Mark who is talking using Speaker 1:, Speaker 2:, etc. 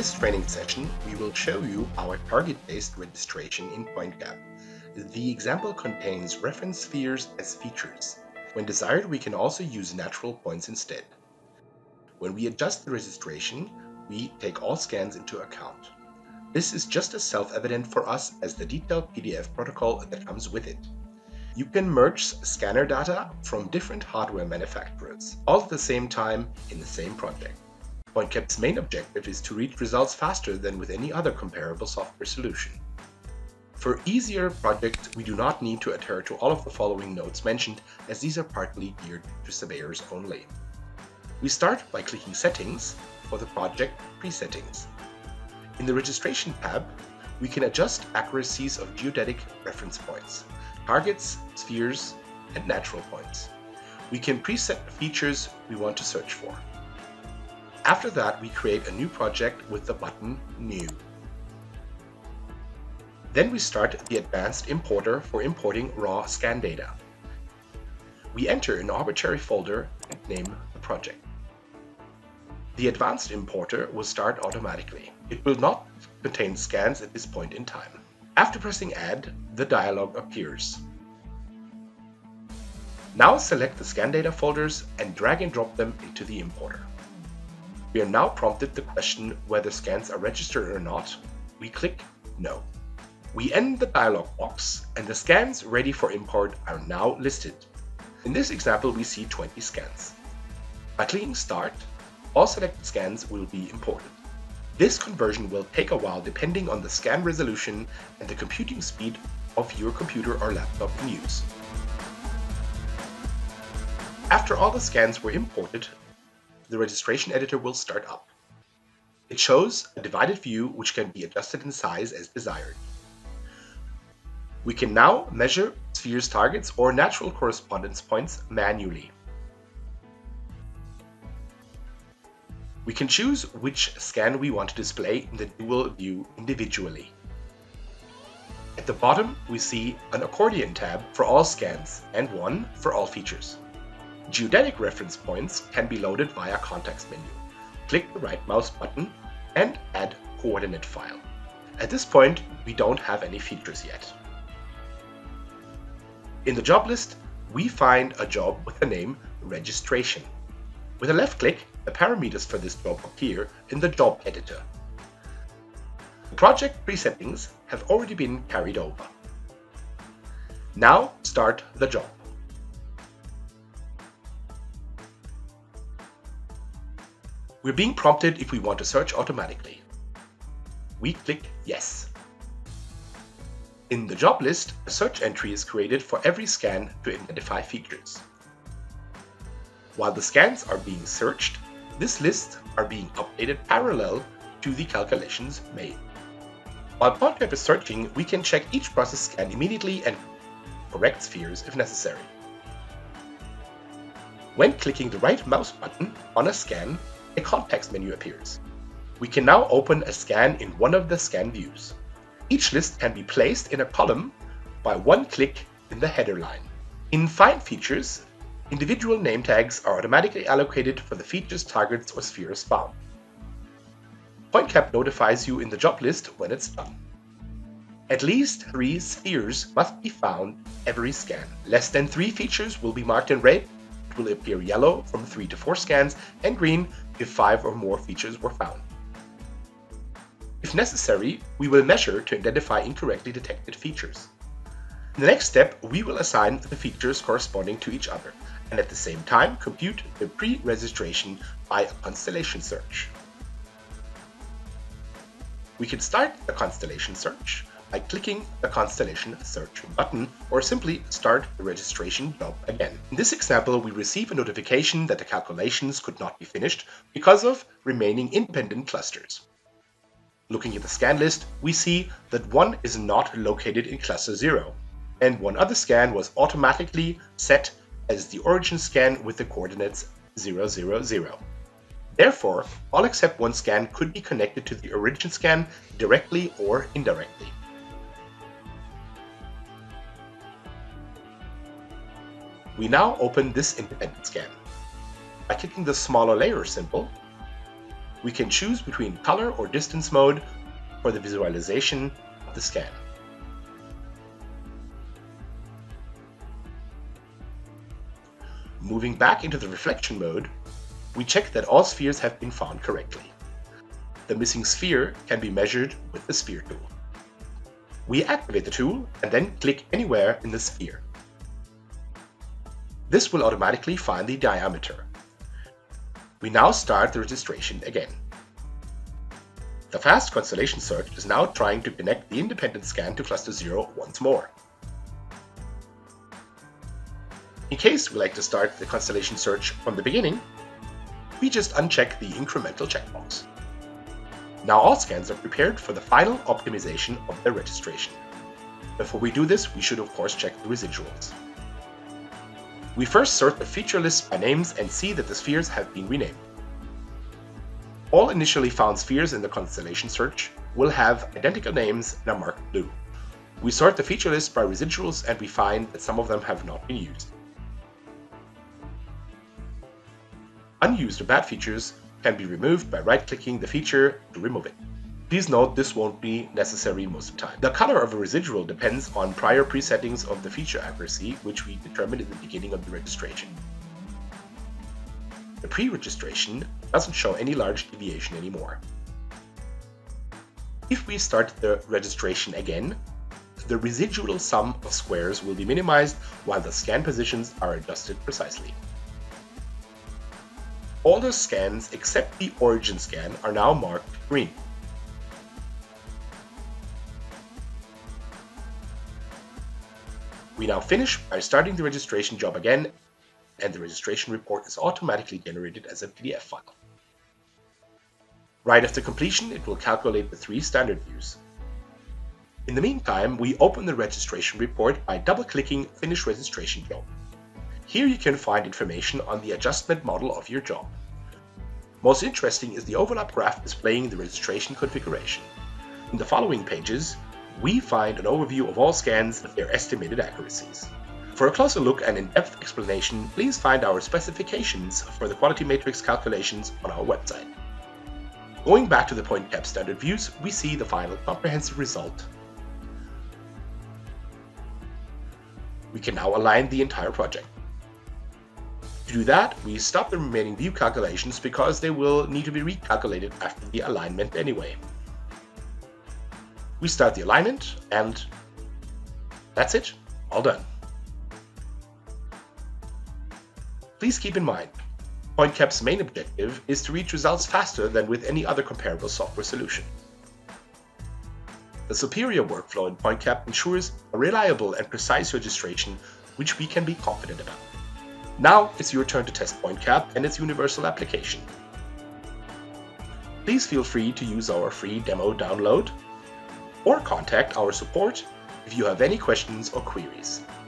Speaker 1: this training session, we will show you our target-based registration in PointCab. The example contains reference spheres as features. When desired, we can also use natural points instead. When we adjust the registration, we take all scans into account. This is just as self-evident for us as the detailed PDF protocol that comes with it. You can merge scanner data from different hardware manufacturers, all at the same time in the same project. PointCab's main objective is to reach results faster than with any other comparable software solution. For easier projects, we do not need to adhere to all of the following notes mentioned, as these are partly geared to surveyors only. We start by clicking Settings for the project Presettings. In the Registration tab, we can adjust accuracies of geodetic reference points, targets, spheres, and natural points. We can preset the features we want to search for. After that, we create a new project with the button New. Then we start the advanced importer for importing raw scan data. We enter an arbitrary folder and name the project. The advanced importer will start automatically. It will not contain scans at this point in time. After pressing Add, the dialog appears. Now select the scan data folders and drag and drop them into the importer. We are now prompted the question whether scans are registered or not. We click No. We end the dialog box and the scans ready for import are now listed. In this example, we see 20 scans. By clicking Start, all selected scans will be imported. This conversion will take a while depending on the scan resolution and the computing speed of your computer or laptop in use. After all the scans were imported, the registration editor will start up. It shows a divided view which can be adjusted in size as desired. We can now measure spheres, targets, or natural correspondence points manually. We can choose which scan we want to display in the dual view individually. At the bottom, we see an accordion tab for all scans and one for all features. Geodetic reference points can be loaded via context menu. Click the right mouse button and add coordinate file. At this point, we don't have any features yet. In the job list, we find a job with the name Registration. With a left click, the parameters for this job appear in the job editor. The project presettings have already been carried over. Now start the job. We're being prompted if we want to search automatically. We click Yes. In the job list, a search entry is created for every scan to identify features. While the scans are being searched, this list are being updated parallel to the calculations made. While PointCab is searching, we can check each process scan immediately and correct spheres if necessary. When clicking the right mouse button on a scan, a context menu appears. We can now open a scan in one of the scan views. Each list can be placed in a column by one click in the header line. In Find Features, individual name tags are automatically allocated for the features, targets, or spheres found. PointCab notifies you in the job list when it's done. At least 3 spheres must be found every scan. Less than 3 features will be marked in red. It will appear yellow from 3 to 4 scans and green if 5 or more features were found. If necessary, we will measure to identify incorrectly detected features. In the next step, we will assign the features corresponding to each other and at the same time compute the pre-registration by a constellation search. We can start the constellation search by clicking the constellation search button or simply start the registration job again. In this example, we receive a notification that the calculations could not be finished because of remaining independent clusters. Looking at the scan list, we see that one is not located in cluster 0, and one other scan was automatically set as the origin scan with the coordinates 0, 0, 0. Therefore, all except one scan could be connected to the origin scan directly or indirectly. We now open this independent scan. By clicking the smaller layer symbol, We can choose between color or distance mode for the visualization of the scan. Moving back into the reflection mode, we check that all spheres have been found correctly. The missing sphere can be measured with the sphere tool. We activate the tool and then click anywhere in the sphere. This will automatically find the diameter. We now start the registration again. The fast constellation search is now trying to connect the independent scan to cluster 0 once more. In case we like to start the constellation search from the beginning, we just uncheck the incremental checkbox. Now all scans are prepared for the final optimization of their registration. Before we do this, we should of course check the residuals. We first sort the feature list by names and see that the spheres have been renamed. All initially found spheres in the constellation search will have identical names and are marked blue. We sort the feature list by residuals and we find that some of them have not been used. Unused or bad features can be removed by right-clicking the feature to remove it. Please note this won't be necessary most of the time. The color of a residual depends on prior presettings of the feature accuracy, which we determined in the beginning of the registration. The pre-registration doesn't show any large deviation anymore. If we start the registration again, the residual sum of squares will be minimized while the scan positions are adjusted precisely. All the scans except the origin scan are now marked green. We now finish by starting the registration job again, and the registration report is automatically generated as a PDF file. Right after completion, it will calculate the 3 standard views. In the meantime, we open the registration report by double-clicking Finish Registration Job. Here you can find information on the adjustment model of your job. Most interesting is the overlap graph displaying the registration configuration. In the following pages, we find an overview of all scans with their estimated accuracies. For a closer look and in-depth explanation, please find our specifications for the quality matrix calculations on our website. Going back to the PointCab standard views, we see the final comprehensive result. We can now align the entire project. To do that, we stop the remaining view calculations because they will need to be recalculated after the alignment anyway. We start the alignment and that's it, all done. Please keep in mind, PointCab's main objective is to reach results faster than with any other comparable software solution. The superior workflow in PointCab ensures a reliable and precise registration which we can be confident about. Now it's your turn to test PointCab and its universal application. Please feel free to use our free demo download or contact our support if you have any questions or queries.